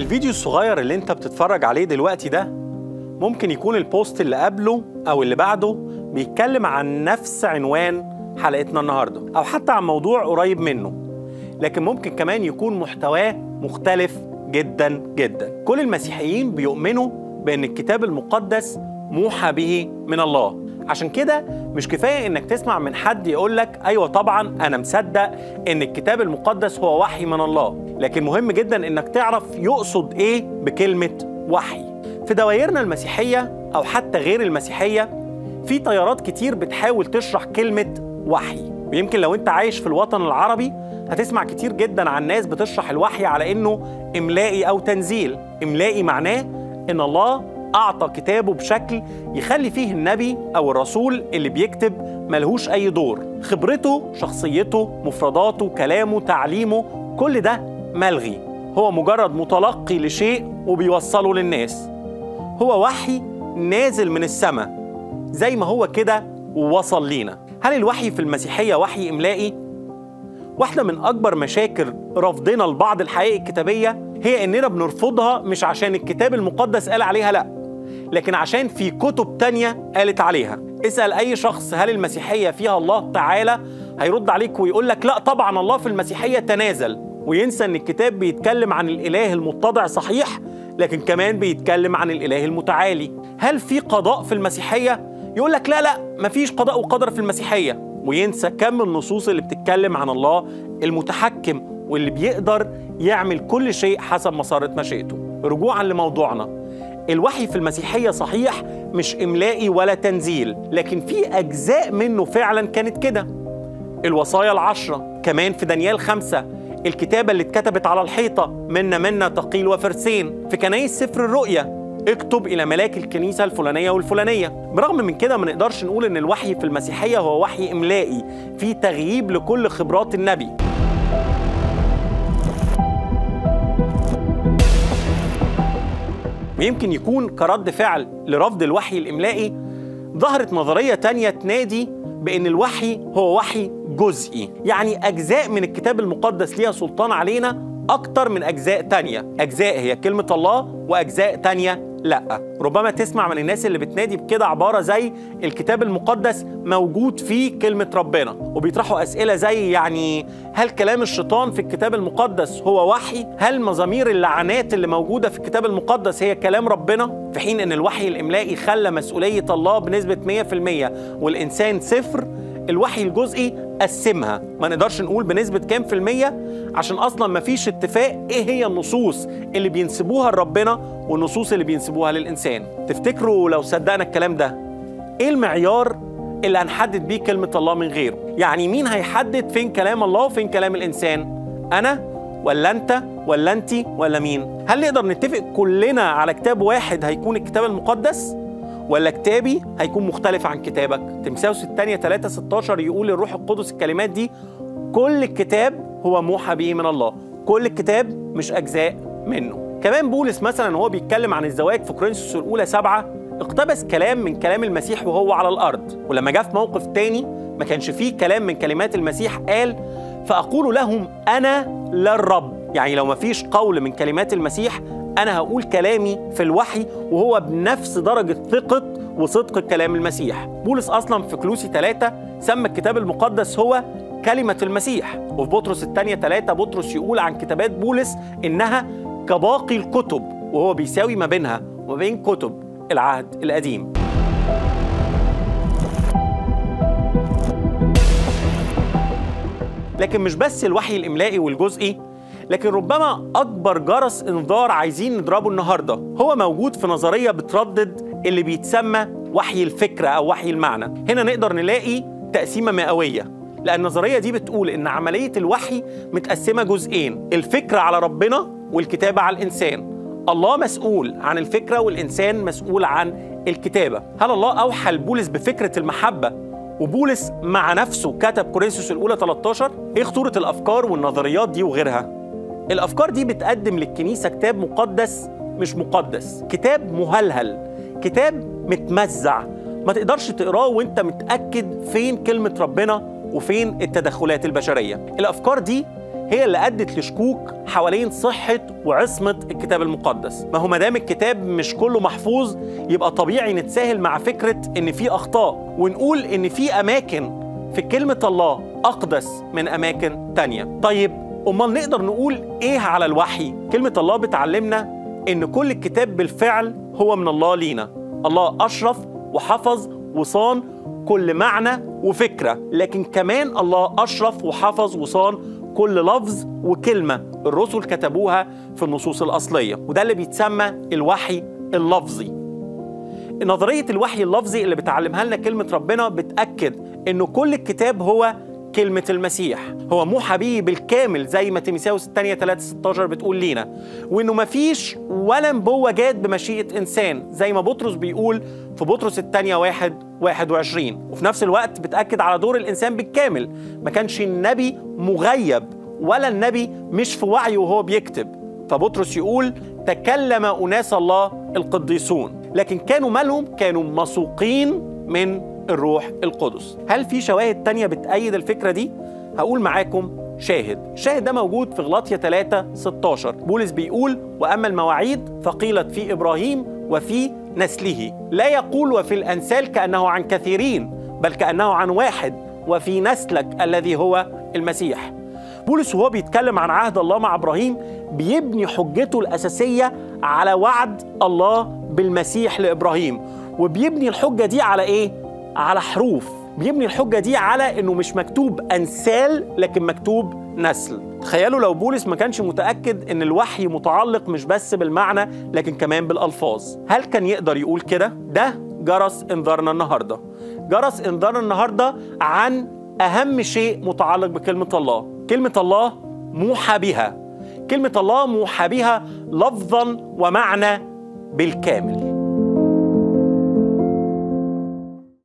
الفيديو الصغير اللي انت بتتفرج عليه دلوقتي ده ممكن يكون البوست اللي قبله أو اللي بعده بيتكلم عن نفس عنوان حلقتنا النهاردة أو حتى عن موضوع قريب منه، لكن ممكن كمان يكون محتواه مختلف جدا جدا. كل المسيحيين بيؤمنوا بأن الكتاب المقدس موحى به من الله، عشان كده مش كفاية إنك تسمع من حد يقولك أيوة طبعا أنا مصدق إن الكتاب المقدس هو وحي من الله، لكن مهم جدا إنك تعرف يقصد إيه بكلمة وحي. في دوائرنا المسيحية أو حتى غير المسيحية في تيارات كتير بتحاول تشرح كلمة وحي، ويمكن لو أنت عايش في الوطن العربي هتسمع كتير جدا عن ناس بتشرح الوحي على إنه إملائي أو تنزيل. إملائي معناه إن الله أعطى كتابه بشكل يخلي فيه النبي أو الرسول اللي بيكتب ملهوش أي دور، خبرته، شخصيته، مفرداته، كلامه، تعليمه، كل ده ملغي، هو مجرد متلقي لشيء وبيوصله للناس. هو وحي نازل من السماء زي ما هو كده ووصل لينا. هل الوحي في المسيحية وحي إملائي؟ واحدة من أكبر مشاكل رفضنا لبعض الحقائق الكتابية هي إننا بنرفضها مش عشان الكتاب المقدس قال عليها لأ، لكن عشان في كتب تانية قالت عليها. اسأل أي شخص هل المسيحية فيها الله تعالى، هيرد عليك ويقول لك لا طبعا الله في المسيحية تنازل، وينسى إن الكتاب بيتكلم عن الإله المتضع صحيح، لكن كمان بيتكلم عن الإله المتعالي. هل في قضاء في المسيحية؟ يقول لك لا مفيش قضاء وقدر في المسيحية، وينسى كم النصوص اللي بتتكلم عن الله المتحكم واللي بيقدر يعمل كل شيء حسب مسارة مشيئته. رجوعا لموضوعنا، الوحي في المسيحية صحيح مش إملائي ولا تنزيل، لكن في أجزاء منه فعلا كانت كده. الوصايا ال10، كمان في دانيال 5، الكتابة اللي اتكتبت على الحيطة منا تقيل وفرسين، في كنايس سفر الرؤيا اكتب إلى ملاك الكنيسة الفلانية والفلانية. برغم من كده ما نقدرش نقول إن الوحي في المسيحية هو وحي إملائي في تغييب لكل خبرات النبي. ويمكن يكون كرد فعل لرفض الوحي الإملائي ظهرت نظرية تانية تنادي بأن الوحي هو وحي جزئي، يعني أجزاء من الكتاب المقدس ليها سلطان علينا أكتر من أجزاء تانية. أجزاء هي كلمة الله وأجزاء تانية لأ. ربما تسمع من الناس اللي بتنادي بكده عبارة زي الكتاب المقدس موجود فيه كلمة ربنا، وبيطرحوا أسئلة زي يعني هل كلام الشيطان في الكتاب المقدس هو وحي؟ هل مزامير اللعنات اللي موجودة في الكتاب المقدس هي كلام ربنا؟ في حين أن الوحي الإملائي خلى مسؤولية الله بنسبة 100% والإنسان 0، الوحي الجزئي قسمها، ما نقدرش نقول بنسبة كام في المية عشان أصلا ما فيش اتفاق إيه هي النصوص اللي بينسبوها لربنا والنصوص اللي بينسبوها للإنسان. تفتكروا لو صدقنا الكلام ده إيه المعيار اللي هنحدد بيه كلمة الله من غيره؟ يعني مين هيحدد فين كلام الله وفين كلام الإنسان؟ أنا ولا أنت ولا أنتي ولا مين؟ هل نقدر نتفق كلنا على كتاب واحد هيكون الكتاب المقدس؟ ولا كتابي هيكون مختلف عن كتابك؟ تيموثاوس الثانية 3:16 يقول الروح القدس الكلمات دي: كل الكتاب هو موحى به من الله، كل الكتاب مش أجزاء منه. كمان بولس مثلا وهو بيتكلم عن الزواج في كورنثوس الأولى 7 اقتبس كلام من كلام المسيح وهو على الأرض، ولما جاء في موقف تاني ما كانش فيه كلام من كلمات المسيح قال: فأقول لهم أنا لا الرب. يعني لو ما فيش قول من كلمات المسيح أنا هقول كلامي في الوحي وهو بنفس درجة ثقة وصدق كلام المسيح. بولس أصلا في كلوسي 3 سمى الكتاب المقدس هو كلمة المسيح، وفي بطرس الثانية 3 بطرس يقول عن كتابات بولس إنها كباقي الكتب، وهو بيساوي ما بينها وما بين كتب العهد القديم. لكن مش بس الوحي الإملائي والجزئي، لكن ربما أكبر جرس إنذار عايزين نضربه النهاردة هو موجود في نظرية بتردد اللي بيتسمى وحي الفكرة أو وحي المعنى. هنا نقدر نلاقي تقسيمة مئوية، لأن النظرية دي بتقول إن عملية الوحي متقسمة جزئين: الفكرة على ربنا والكتابة على الإنسان. الله مسؤول عن الفكرة والإنسان مسؤول عن الكتابة. هل الله أوحى لبولس بفكرة المحبة وبولس مع نفسه كتب كورنثوس الأولى 13؟ إيه خطورة الأفكار والنظريات دي وغيرها؟ الأفكار دي بتقدم للكنيسة كتاب مقدس مش مقدس، كتاب مهلهل، كتاب متمزع ما تقدرش تقراه وانت متأكد فين كلمة ربنا وفين التدخلات البشرية. الأفكار دي هي اللي أدت لشكوك حوالين صحة وعصمة الكتاب المقدس. ما هو مادام الكتاب مش كله محفوظ، يبقى طبيعي نتساهل مع فكرة إن في أخطاء، ونقول إن في أماكن في كلمة الله أقدس من أماكن تانية. طيب أمال نقدر نقول إيه على الوحي؟ كلمة الله بتعلمنا إن كل الكتاب بالفعل هو من الله لينا. الله أشرف وحفظ وصان كل معنى وفكرة، لكن كمان الله أشرف وحفظ وصان كل لفظ وكلمة الرسل كتبوها في النصوص الأصلية، وده اللي بيتسمى الوحي اللفظي. نظرية الوحي اللفظي اللي بتعلمها لنا كلمة ربنا بتأكد إنه كل الكتاب هو كلمة المسيح، هو موحى به بالكامل زي ما تيموثاوس الثانية 3:16 بتقول لينا، وإنه مفيش ولا نبوة جات بمشيئة إنسان زي ما بطرس بيقول في بطرس الثانية 1:21. وفي نفس الوقت بتأكد على دور الإنسان بالكامل، ما كانش النبي مغيب ولا النبي مش في وعيه وهو بيكتب. فبطرس يقول تكلم أناس الله القديسون، لكن كانوا مالهم؟ كانوا مسوقين من الروح القدس. هل في شواهد تانية بتأيد الفكرة دي؟ هقول معاكم الشاهد ده موجود في غلاطية 3:16. بولس بيقول وأما المواعيد فقيلت في إبراهيم وفي نسله، لا يقول وفي الأنسال كأنه عن كثيرين، بل كأنه عن واحد، وفي نسلك الذي هو المسيح. بولس وهو بيتكلم عن عهد الله مع إبراهيم بيبني حجته الأساسية على وعد الله بالمسيح لإبراهيم، وبيبني الحجة دي على إيه؟ على حروف. بيبني الحجة دي على إنه مش مكتوب أنسال لكن مكتوب نسل. تخيلوا لو بولس ما كانش متأكد إن الوحي متعلق مش بس بالمعنى لكن كمان بالألفاظ، هل كان يقدر يقول كده؟ ده جرس إنذارنا النهاردة. جرس إنذارنا النهاردة عن أهم شيء متعلق بكلمة الله. كلمة الله موحى بها، كلمة الله موحى بها لفظاً ومعنى بالكامل.